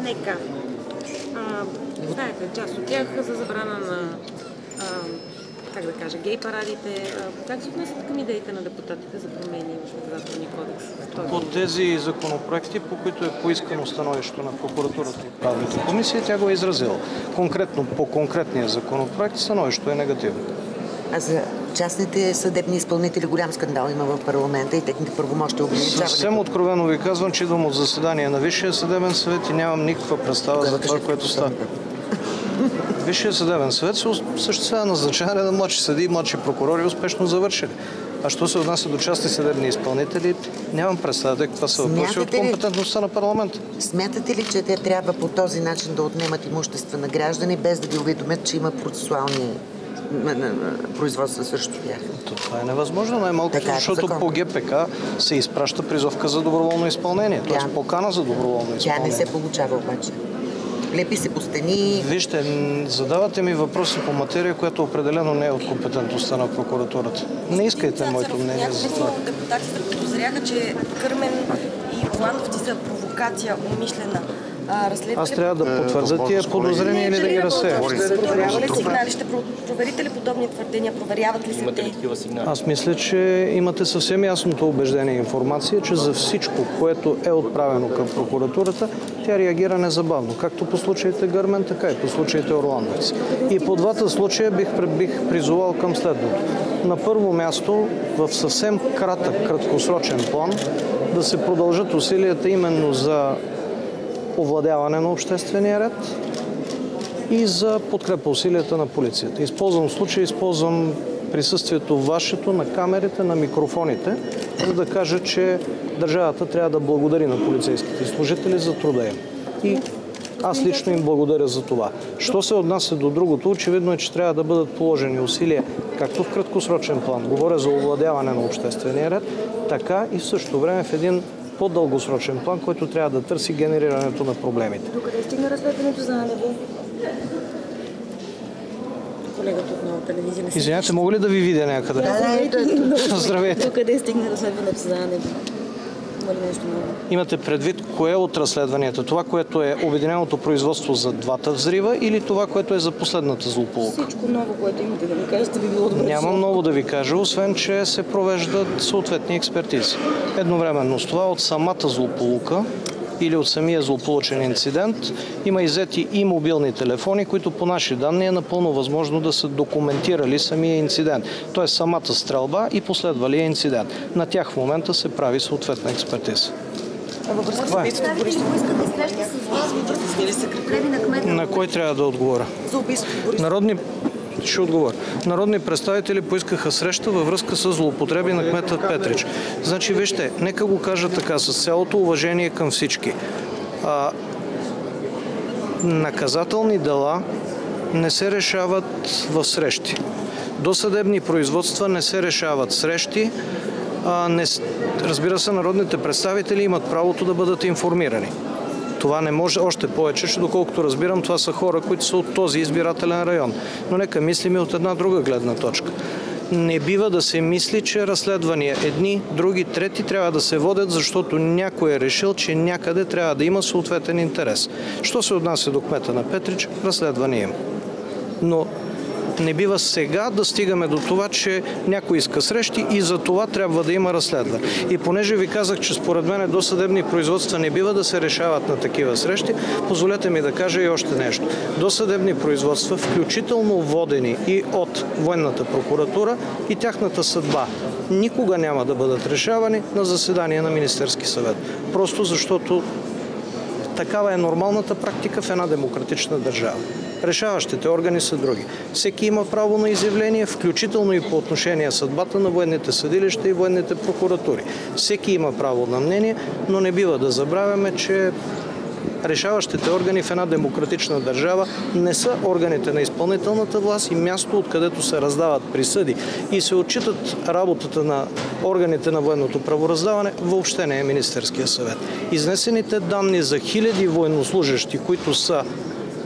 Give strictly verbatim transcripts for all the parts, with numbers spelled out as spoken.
НК. Знаете, част от тях за забрана на, а, как да кажа, гей парадите. А, как се отнесат към идеите на депутатите за промени в наказателния кодекс? По тези законопроекти, по които е поискано становището на прокуратурата и правната комисия, тя го е изразила. Конкретно по конкретния законопроект становището е негативно. А за частните съдебни изпълнители голям скандал има в парламента и техните правомощия ограничаване. Съвсем откровено ви казвам, че идвам от заседание на Висшия съдебен съвет и нямам никаква представа за това, което става. Висшия съдебен съвет се осъществява назначаване на младши съдии и младши прокурори, успешно завършили. А що се отнася до частни съдебни изпълнители, нямам представа, тъй като това са въпроси от компетентността на парламента. Смятате ли, че те трябва по този начин да отнемат имущества на граждани, без да ги уведомят, че има процесуални производства срещу тях? Това е невъзможно, най-малкото, защото по ГПК се изпраща призовка за доброволно изпълнение, т.е. покана за доброволно изпълнение. Тя не се получава обаче. Лепи се по стени. Вижте, задавате ми въпроси по материя, която определено не е от компетентността на прокуратурата. Не искайте моето мнение за това. Депутатите подозряха, че Кърмен и Ландовци са провокация умишлена. Аз трябва да потвърдя тия подозрения или да ги разсея. Проверява ли сигнали? Ще проверите ли подобни твърдения? Проверяват ли се те? Аз мисля, че имате съвсем ясното убеждение и информация, че за всичко, което е отправено към прокуратурата, тя реагира незабавно. Както по случаите Гърмен, така и по случаите Орландец. И по двата случая бих, бих призовал към следното. На първо място, в съвсем кратък, краткосрочен план, да се продължат усилията именно за овладяване на обществения ред и за подкрепа усилията на полицията. Използвам случай, използвам присъствието вашето на камерите, на микрофоните, за да кажа, че държавата трябва да благодари на полицейските служители за труда им. И аз лично им благодаря за това. Що се отнася до другото, очевидно е, че трябва да бъдат положени усилия както в краткосрочен план, говоря за овладяване на обществения ред, така и в същото време в един по-дългосрочен план, който трябва да търси генерирането на проблемите. Докъде стигна разследването за Анево? Колегата от Нова телевизия не се... Извинявайте, мога ли да ви видя някъде? Да, да, ето, ето. Здравейте. Докъде стигна разследването за Анево? Има ли нещо много? Имате предвид кое от разследванията? Това, което е обединеното производство за двата взрива или това, което е за последната злополука? Всичко ново, което имате да ми кажете, би било добре. Няма много да ви кажа, освен че се провеждат съответни експертизи. Едновременно с това от самата злополука или от самия злополучен инцидент има иззети и мобилни телефони, които по наши данни е напълно възможно да са документирали самия инцидент. Т.е. самата стрелба и последвалия инцидент. На тях в момента се прави съответна експертиза. Във връзка с убийството Борисов? На кой трябва да отговоря? За убийството Борисов. Народни... Ще отговоря. Народни представители поискаха среща във връзка с злоупотреби на кмета Петрич. Значи, вижте, нека го кажа така, с цялото уважение към всички. А, наказателни дела не се решават в срещи. Досъдебни производства не се решават срещи. А, не, разбира се, народните представители имат правото да бъдат информирани. Това не може, още повече, че доколкото разбирам, това са хора, които са от този избирателен район. Но нека мислим и от една друга гледна точка. Не бива да се мисли, че разследвания едни, други, трети трябва да се водят, защото някой е решил, че някъде трябва да има съответен интерес. Що се отнася до кмета на Петрич, разследвания има. Но не бива сега да стигаме до това, че някой иска срещи и за това трябва да има разследване. И понеже ви казах, че според мен досъдебни производства не бива да се решават на такива срещи, позволете ми да кажа и още нещо. Досъдебни производства, включително водени и от военната прокуратура, и тяхната съдба никога няма да бъдат решавани на заседание на Министерски съвет. Просто защото такава е нормалната практика в една демократична държава. Решаващите органи са други. Всеки има право на изявление, включително и по отношение съдбата на военните съдилища и военните прокуратури. Всеки има право на мнение, но не бива да забравяме, че решаващите органи в една демократична държава не са органите на изпълнителната власт и място, откъдето се раздават присъди и се отчитат работата на органите на военното правораздаване, въобще не е Министерския съвет. Изнесените данни за хиляди военнослужещи, които са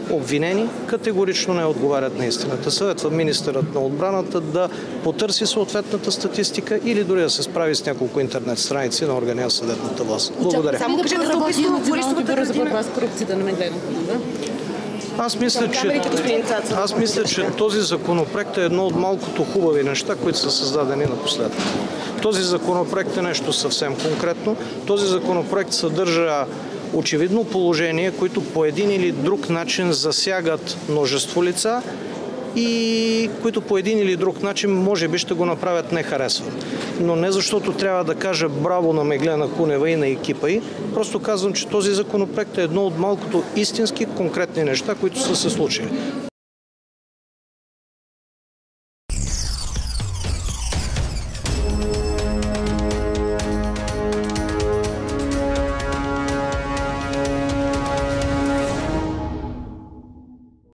обвинени, категорично не отговарят на истината. Съветва министърът на отбраната да потърси съответната статистика или дори да се справи с няколко интернет страници на органи на съдебната власт. Благодаря. Само кажете за убийството в Борисовата бюро за картина. борба с корупцията на Меглена Кунева. Аз мисля, че, аз мисля, че този законопроект е едно от малкото хубави неща, които са създадени напоследък. Този законопроект е нещо съвсем конкретно. Този законопроект съдържа очевидно положения, които по един или друг начин засягат множество лица и които по един или друг начин може би ще го направят нехаресван. Но не защото трябва да кажа браво на Меглена Кунева и на екипа й, просто казвам, че този законопроект е едно от малкото истински конкретни неща, които са се случили.